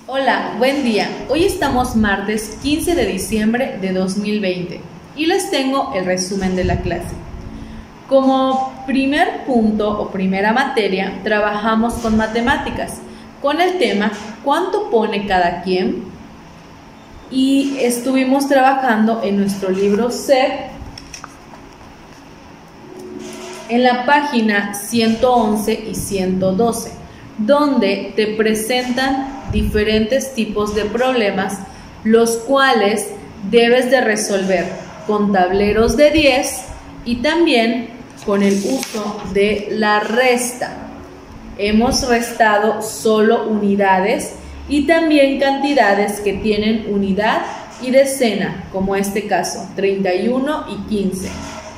Hola, buen día. Hoy estamos martes 15 de diciembre de 2020 y les tengo el resumen de la clase. Como primer punto o primera materia, trabajamos con matemáticas, con el tema ¿cuánto pone cada quien? Y estuvimos trabajando en nuestro libro C, en la página 111 y 112, donde te presentan diferentes tipos de problemas, los cuales debes de resolver con tableros de 10 y también con el uso de la resta. Hemos restado solo unidades y también cantidades que tienen unidad y decena, como este caso, 31 y 15.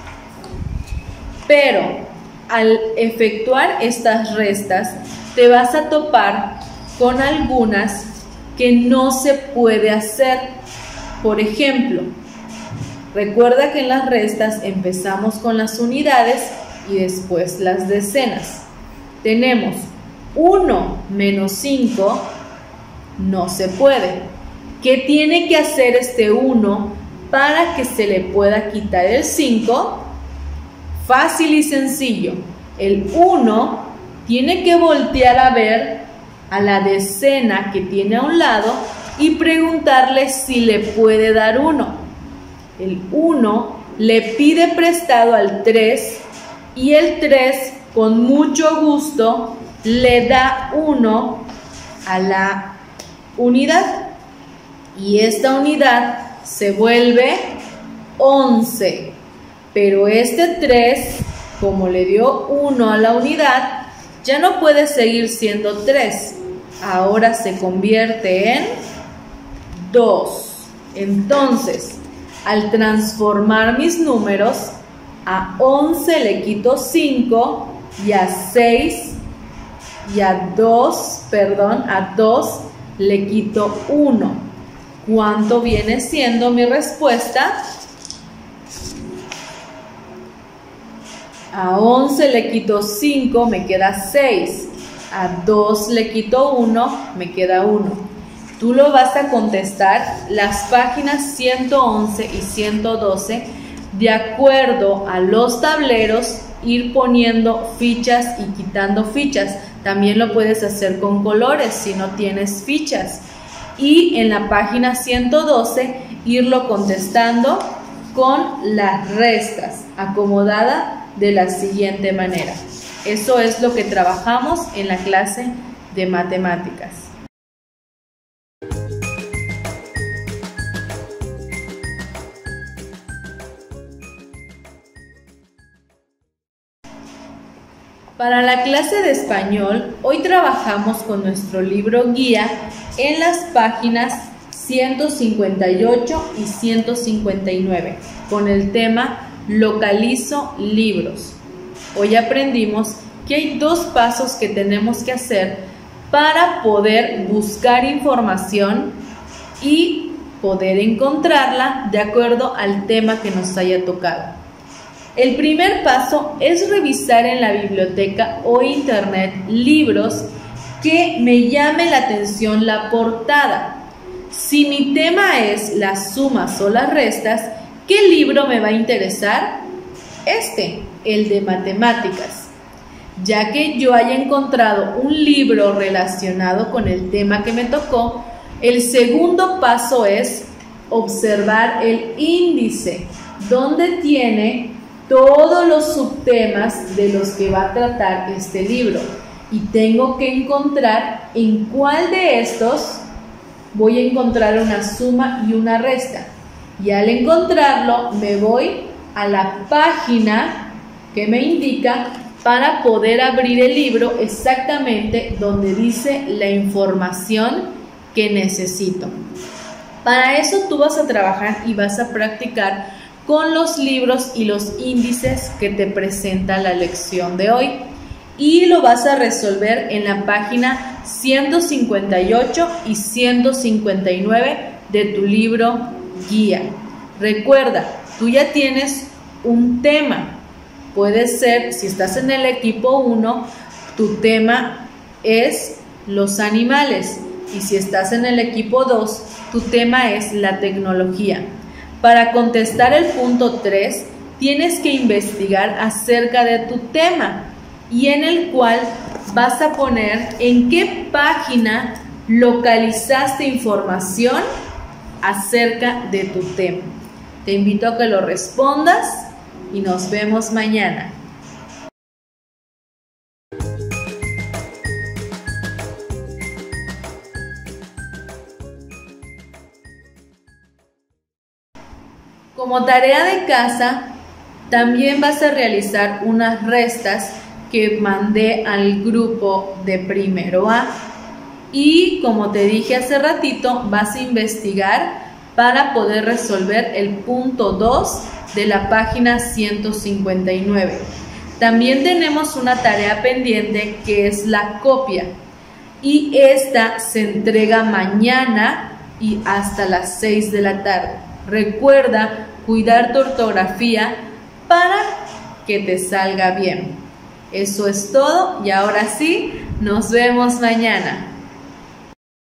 Pero al efectuar estas restas, te vas a topar con algunas que no se puede hacer. Por ejemplo, recuerda que en las restas empezamos con las unidades y después las decenas. Tenemos 1 menos 5, no se puede. ¿Qué tiene que hacer este 1 para que se le pueda quitar el 5? Fácil y sencillo. El 1 tiene que voltear a ver a la decena que tiene a un lado y preguntarle si le puede dar 1. El 1 le pide prestado al 3 y el 3 con mucho gusto le da 1 a la unidad y esta unidad se vuelve 11. Pero este 3, como le dio 1 a la unidad, ya no puede seguir siendo 3. Ahora se convierte en 2. Entonces, al transformar mis números, a 11 le quito 5 y a 6 y a 2 le quito 1. ¿Cuánto viene siendo mi respuesta? A 11 le quito 5, me queda 6. A 2 le quito 1, me queda 1. Tú lo vas a contestar las páginas 111 y 112 de acuerdo a los tableros, ir poniendo fichas y quitando fichas. También lo puedes hacer con colores si no tienes fichas. Y en la página 112 irlo contestando con las restas, acomodada de la siguiente manera. Eso es lo que trabajamos en la clase de matemáticas. Para la clase de español, hoy trabajamos con nuestro libro guía en las páginas 158 y 159, con el tema Localizo libros. Hoy aprendimos que hay 2 pasos que tenemos que hacer para poder buscar información y poder encontrarla de acuerdo al tema que nos haya tocado. El primer paso es revisar en la biblioteca o internet libros que me llame la atención la portada. Si mi tema es las sumas o las restas, ¿qué libro me va a interesar? El de matemáticas. Ya que yo haya encontrado un libro relacionado con el tema que me tocó, el segundo paso es observar el índice, donde tiene todos los subtemas de los que va a tratar este libro. Y tengo que encontrar en cuál de estos voy a encontrar una suma y una resta. Y al encontrarlo me voy a la página que me indica para poder abrir el libro exactamente donde dice la información que necesito. Para eso tú vas a trabajar y vas a practicar con los libros y los índices que te presenta la lección de hoy. Y lo vas a resolver en la página 158 y 159 de tu libro guía. Recuerda, tú ya tienes un tema. Puede ser, si estás en el equipo 1, tu tema es los animales. Y si estás en el equipo 2, tu tema es la tecnología. Para contestar el punto 3, tienes que investigar acerca de tu tema y en el cual vas a poner en qué página localizaste información acerca de tu tema. Te invito a que lo respondas y nos vemos mañana. Como tarea de casa, también vas a realizar unas restas que mandé al grupo de primero A. Y como te dije hace ratito, vas a investigar para poder resolver el punto 2 de la página 159. También tenemos una tarea pendiente que es la copia. Y esta se entrega mañana y hasta las 6 de la tarde. Recuerda cuidar tu ortografía para que te salga bien. Eso es todo y ahora sí, nos vemos mañana.